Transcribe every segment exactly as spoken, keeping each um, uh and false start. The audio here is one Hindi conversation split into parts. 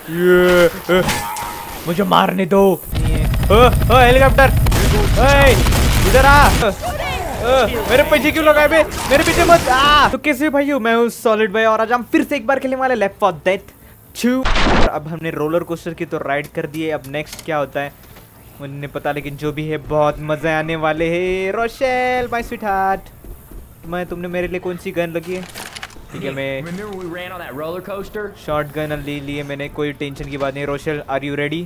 ये मुझे मारने दो। हेलीकॉप्टर इधर आ। आ, मेरे पीछे क्यों लगाए बे? मेरे पीछे मत आ। तो कैसे भाई मैं हूँ सॉलिड भाई और आज हम फिर से एक बार खेलने वाले लेफ्ट फॉर डेथ टू। अब हमने रोलर कोस्टर की तो राइड कर दी है। अब नेक्स्ट क्या होता है मुझे नहीं पता, लेकिन जो भी है बहुत मजे आने वाले हैं। रोशेल माय स्वीट हार्ट, मैं तुमने मेरे लिए कौन सी गन लगी है? ठीक है मैं शॉर्ट गन ले लिए मैंने, कोई टेंशन की बात नहीं। Rochelle are you ready?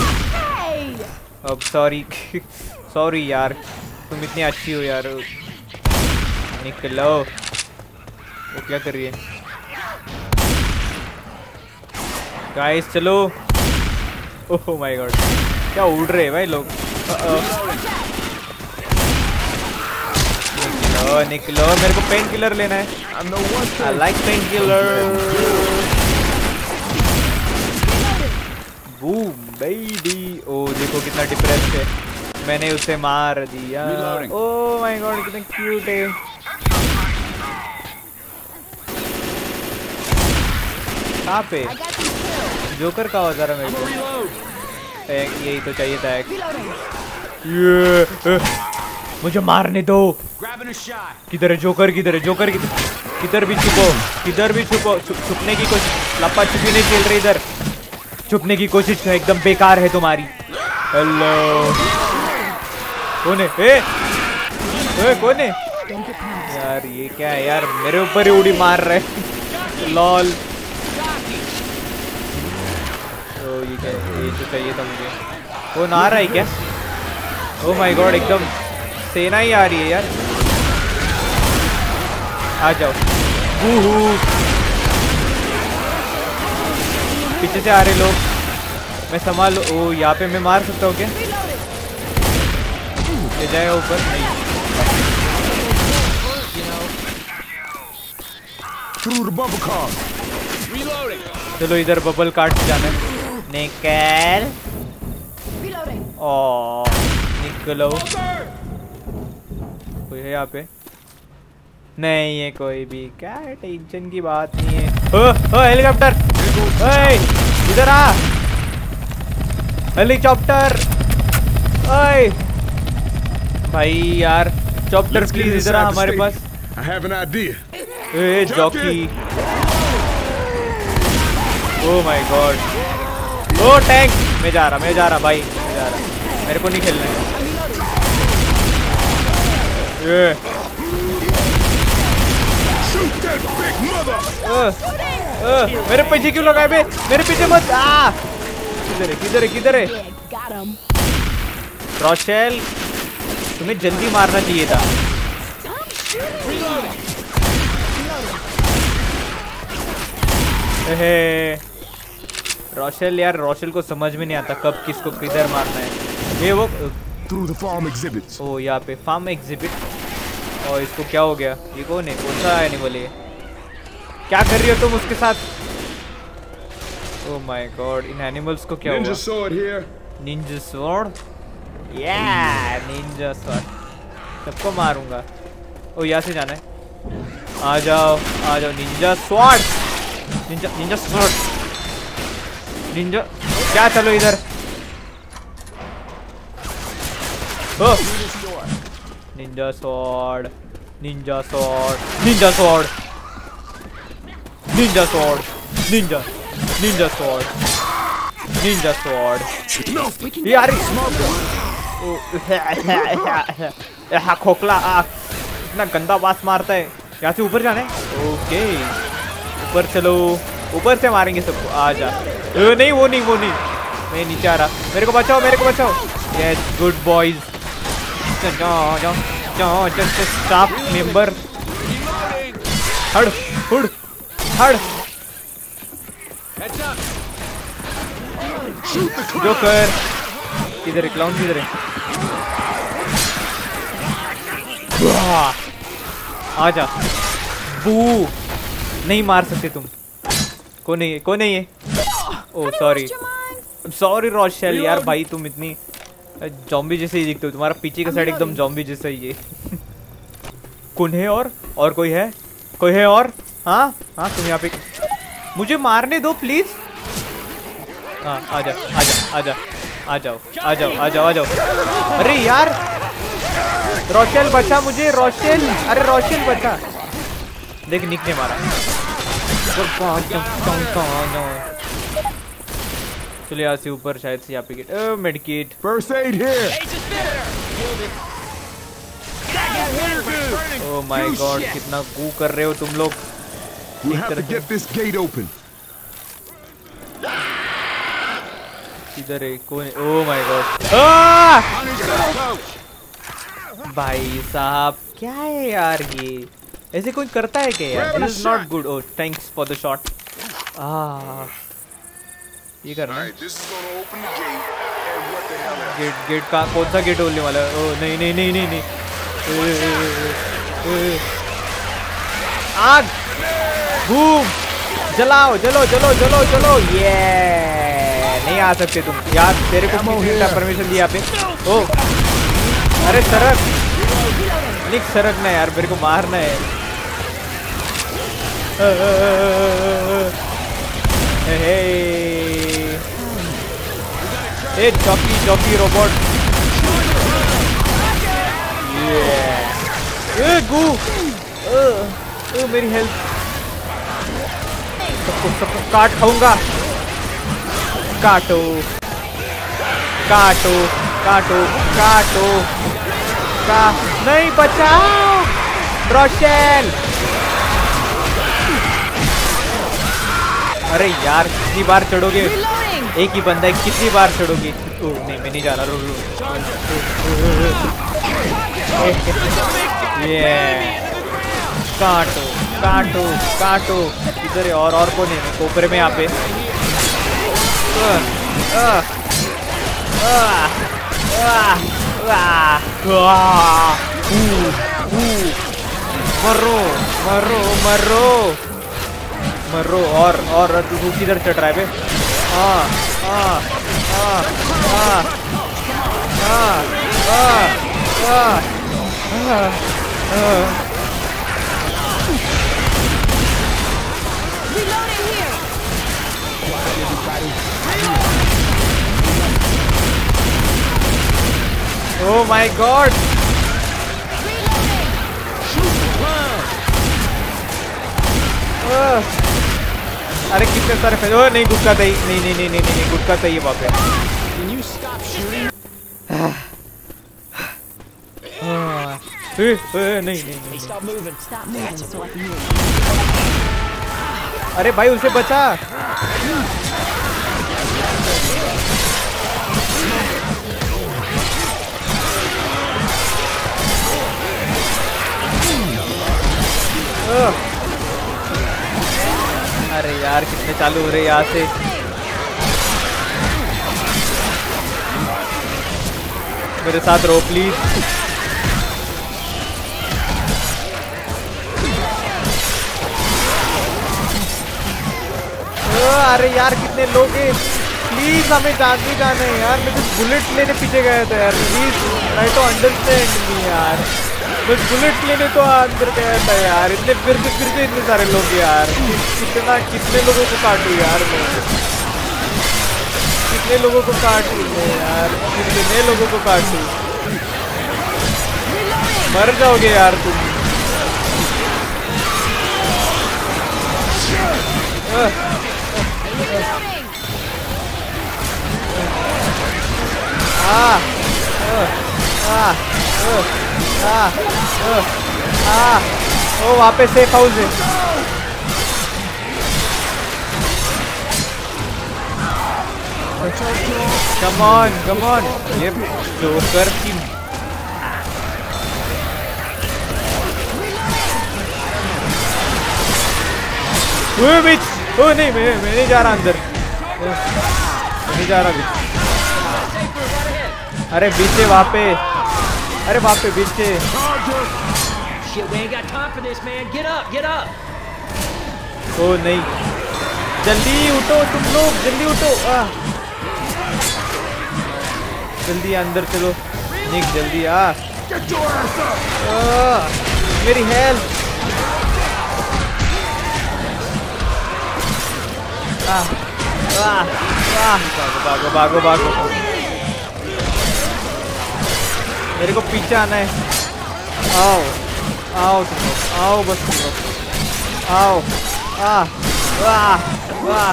अब सॉरी सॉरी यार, तुम इतनी अच्छी हो यार। निकलो। वो क्या कर रही है गाइस? चलो। ओह माय गॉड, क्या उड़ रहे हैं भाई लोग। निकलो निकलो, मेरे को पेन किलर लेना है। I like painkiller. Boom baby. ओ देखो कितना डिप्रेस्ड है, मैंने उसे मार दिया। ओह माय गॉड कितना क्यूट है। कहाँ पे जोकर का औजार है? मेरे को एक यही तो चाहिए था। एक ये मुझे मारने दो। किधर है जोकर? किधर है जोकर? किधर भी छुपो, किधर भी छुपो। छुपने की कोशिश, लपा छुपी नहीं खेल रही इधर। छुपने की कोशिश एकदम बेकार है तुम्हारी। हेलो कौन है? ए, ए कौन है यार? ये क्या है यार? मेरे ऊपर ही उड़ी मार रहे। लॉल। तो ये क्या है? ये तो चाहिए था मुझे। कौन आ रहा है क्या? ओह माय गॉड, एकदम सेना ही आ रही है यार। आ जाओ। बूहू। पीछे से आ रहे लोग, मैं संभाल। ओ यहाँ पे मैं मार सकता हूँ क्या? ले जाएगा ऊपर? नहीं। चलो इधर बबल कार्ड से जाना है। निकल। ओ निकलो। कोई है यहाँ पे? नहीं है कोई भी। क्या टेंशन की बात नहीं है। ओ, ओ हेलीकॉप्टर, इधर आ। हेलीकॉप्टर ओए भाई यार, चॉप्टर प्लीज इधर आ हमारे पास। ए जॉकी। Oh my God. ओ टैंक। मैं जा रहा मैं जा रहा भाई, मैं जा रहा। मेरे को नहीं खेलना है। ये ओ, ओ, मेरे पीछे क्यों लगाए बे? मेरे पीछे मत आ। किधर है किधर है किधर है? रोशेल तुम्हें जल्दी मारना चाहिए था। रोशेल यार, रोशेल को समझ में नहीं आता कब किसको किधर मारना है। ये वो ओ यहाँ पे फार्म एग्जिबिट। और इसको क्या हो गया? ये कौन है? कौन सा एनिमल है? क्या कर रही हो तुम उसके साथ? ओह माय गॉड, इन एनिमल्स को क्या हुआ? Ninja sword. या निंजा स्वॉर्ड, सबको मारूंगा। ओ यहाँ से जाना है। आ जाओ आ जाओ। Ninja sword, ninja ninja sword, ninja क्या? चलो इधर। ओ ninja sword, ninja sword, ninja sword, ninja sword, ninja ninja sword, ninja sword. यार ओ खोखला इतना गंदा बास मारता है। यहाँ से ऊपर जाना है। ओके ऊपर चलो, ऊपर से मारेंगे सबको। आ जा। ए, नहीं वो नहीं वो नहीं, मैं नीचे आ रहा। मेरे को बचाओ मेरे को बचाओ। Yes good boys. जाओ जाओ जाओ जस्ट स्टाफ मेंबर। हड़ हुड़ हड़ जोकर किधर है? क्लाउन किधर है? आ जा। बू नहीं मार सकते तुम। कौन है ये? कौन है ये? ओह सॉरी सॉरी रोशेल यार, भाई तुम इतनी जॉम्बी जैसे ही दिखते हो। तुम्हारा पीछे का साइड एकदम जॉम्बी जैसा ही है। कौन है? और और कोई है? कोई है और? हाँ हाँ तुम यहाँ पे मुझे मारने दो प्लीज। हाँ आ जा आ जा आ जा आ जाओ आ जाओ आ जाओ आ जाओ। अरे यार रोशेल बचा मुझे, रोशेल, अरे रोशेल बचा। देख निक ने मारा। चलिए यहाँ से ऊपर, शायद से यहाँ पे get, medicate. First aid here. Oh my God, कितना गू कर रहे हो तुम लोग। We have to get this gate open. इधर है कौन? ओह माय गॉड, भाई साहब क्या है यार ये, ऐसे कोई करता है क्या यार? This is not good. Oh thanks for the shot. Ah ये करना है। गेट गेट का कौन सा गेट खोलने वाला है? ओह नहीं नहीं नहीं नहीं नहीं, आग बूम, जलाओ जलो जलो जलो जलो। ये नहीं आ सकते तुम यार, तेरे को किसने परमिशन दिया पे? ओ अरे सरक निक, सरक ना यार, मेरे को मारना है। ए जॉकी जॉकी रोबोट, ये गू, ओ मेरी हेल्थ, सबको सबको काट खाऊंगा। काटो काटो काटो काटो का नहीं, बचाओ रोशेल। अरे यार कितनी बार चढ़ोगे, एक ही बंदा है, कितनी बार चढ़ोगे? ओ नहीं मैं नहीं जा रहा, ये काटो काटो काटो। इधर और और कौन है? कोपरे में यहाँ पे। मरो मरो मरो मरो। और और तू किधर चढ़ रहा है बे? हाँ हाँ हाँ हाँ हाँ हाँ हाँ। Oh my God! अरे कितने सारे फैल, ओ नहीं गुटका था, नहीं नहीं नहीं नहीं नहीं गुटका था ये वहाँ पे। नहीं नहीं अरे भाई उसे बचा। अरे यार कितने चालू हो रहे यहाँ से। मेरे साथ रहो प्लीज। अरे यार कितने लोग हैं, प्लीज हमें जल्दी जाना है यार। मैं कुछ बुलेट लेने पीछे गया था यार, please try to understand me यार। बस बुलेट लेने तो अंदर गया था यार, इतने फिर से फिर से इतने सारे लोग यार। कितना कितने लोगों को काटूं यार मैं, कितने लोगों को काटूं मैं यार, कितने लोगों को काटूं? मर जाओगे यार तुम। आ आ आ आ ओ वहाँ पे सेफ हाउस है। कम ऑन कम ऑन, ये जोकर की ओ नहीं मैं मैं नहीं जा रहा अंदर, मैं नहीं जा रहा बीच। अरे बीच है वहाँ पे, अरे वहाँ पे बीच है। ओ नहीं, जल्दी उठो तुम लोग, जल्दी उठो। आ जल्दी अंदर चलो निक, जल्दी आ, आ मेरी हेल्थ। आ आ भागो भागो भागो भागो, मेरे को पीछे आना है। आओ आओ तुम लोग, आओ बस तुम लोग, आओ। आ वाह वाह,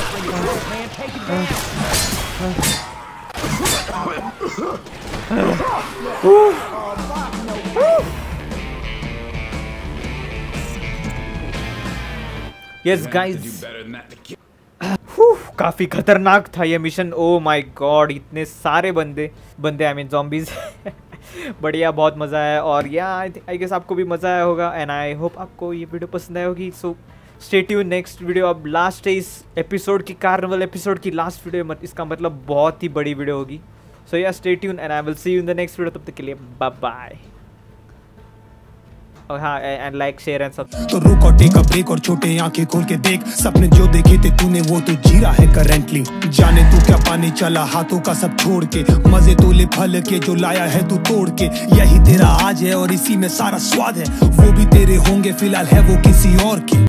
यस गाइस, काफी खतरनाक था ये मिशन। ओ माय गॉड, इतने सारे बंदे बंदे आई मीन ज़ॉम्बीज़। बढ़िया, बहुत मज़ा आया। और या आई गेस आपको भी मज़ा आया होगा एंड आई होप आपको ये वीडियो पसंद आई होगी। So stay tune, next video अब लास्ट है इस एपिसोड की, कार्निवल एपिसोड की लास्ट वीडियो, मत इसका मतलब बहुत ही बड़ी वीडियो होगी। सो या stay tune and I will see you in the next video. तब तक के लिए बाय बाय। और हाँ, एंड लाइक शेयर एंड सब। तो रुक और टेक अ ब्रेक और छोटे आंखें खोल के देख, सपने जो देखे थे तूने वो तो जी रहा है करेंटली। जाने तू क्या पानी चला हाथों का सब छोड़ के, मजे तो ले फल के जो लाया है तू तोड़ के। यही तेरा आज है और इसी में सारा स्वाद है, वो भी तेरे होंगे फिलहाल है वो किसी और के।